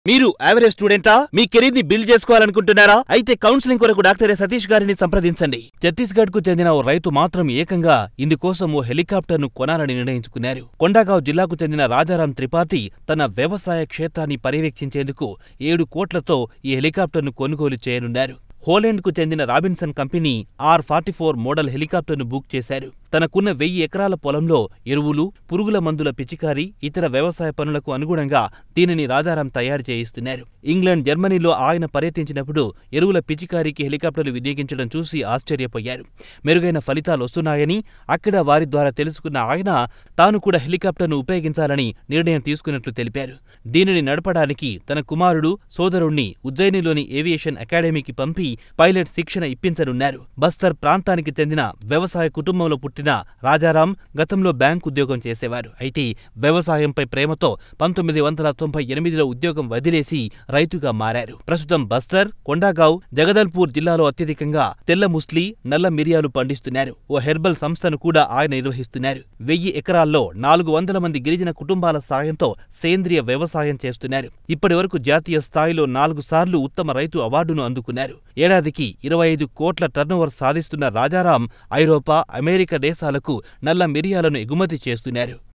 మీరు యావరేజ్ స్టూడెంటా? మీ కెరీర్ ని బిల్డ్ చేసుకోవాలనుకుంటున్నారా? అయితే కౌన్సిలింగ్ కొరకు డాక్టర్ సతీష్ గారిని సంప్రదించండి. ఛత్తీస్గఢ్ కు చెందిన ఓ రైతు మాత్రం ఏకంగా ఇందుకోసం ఓ హెలికాప్టర్ ను కొనాలని నిర్ణయించుకున్నారు. కొండగావ్ జిల్లాకు చెందిన రాజారాం త్రిపాఠి తన వ్యవసాయ క్షేత్రాన్ని పర్యవేక్షించేందుకు 7 కోట్లతో ఈ హెలికాప్టర్ ను కొనుగోలు చేయనున్నారు. హోలాండ్ కు చెందిన రాబిన్సన్ కంపెనీ R44 మోడల్ హెలికాప్టర్ను బుక్ చేశారు. తనకున్న 1000 ఎకరాల పొలంలో ఎరువులు, పురుగుల మందుల పిచికారీ, ఇతర వ్యవసాయ పనులకు అనుగుణంగా దీనిని రాజారాం తయారు చేయిస్తున్నారు. ఇంగ్లాండ్, జర్మనీలో ఆయన పర్యటించినప్పుడు ఎరువుల పిచికారీకి హెలికాప్టర్లు వినియోగించడం చూసి ఆశ్చర్యపోయారు. మెరుగైన ఫలితాలొస్తున్నాయని అక్కడ వారి ద్వారా తెలుసుకున్న ఆయన తాను కూడా హెలికాప్టర్ను ఉపయోగించాలని నిర్ణయం తీసుకున్నట్లు తెలిపారు. దీనిని నడపడానికి తన కుమారుడు, సోదరుణ్ణి ఉజ్జయినిలోని ఏవియేషన్ అకాడమీకి పంపి పైలట్ శిక్షణ ఇప్పించనున్నారు. బస్తర్ ప్రాంతానికి చెందిన వ్యవసాయ కుటుంబంలో పుట్టిన రాజారాం గతంలో బ్యాంకు ఉద్యోగం చేసేవారు. అయితే వ్యవసాయంపై ప్రేమతో 1998లో ఉద్యోగం వదిలేసి రైతుగా మారారు. ప్రస్తుతం బస్తర్, కొండగావ్, జగదల్పూర్ జిల్లాలో అత్యధికంగా తెల్ల ముస్లి, నల్ల మిరియాలు పండిస్తున్నారు. ఓ హెర్బల్ సంస్థను కూడా ఆయన నిర్వహిస్తున్నారు. 1000 ఎకరాల్లో 400 మంది గిరిజన కుటుంబాల సాయంతో సేంద్రియ వ్యవసాయం చేస్తున్నారు. ఇప్పటివరకు జాతీయ స్థాయిలో 4 సార్లు ఉత్తమ రైతు అవార్డును అందుకున్నారు. ఏడాదికి 25 కోట్ల టర్నోవర్ సాధిస్తున్న రాజారాం ఐరోపా, అమెరికా దేశాలకు నల్ల మిరియాలను ఎగుమతి చేస్తున్నారు.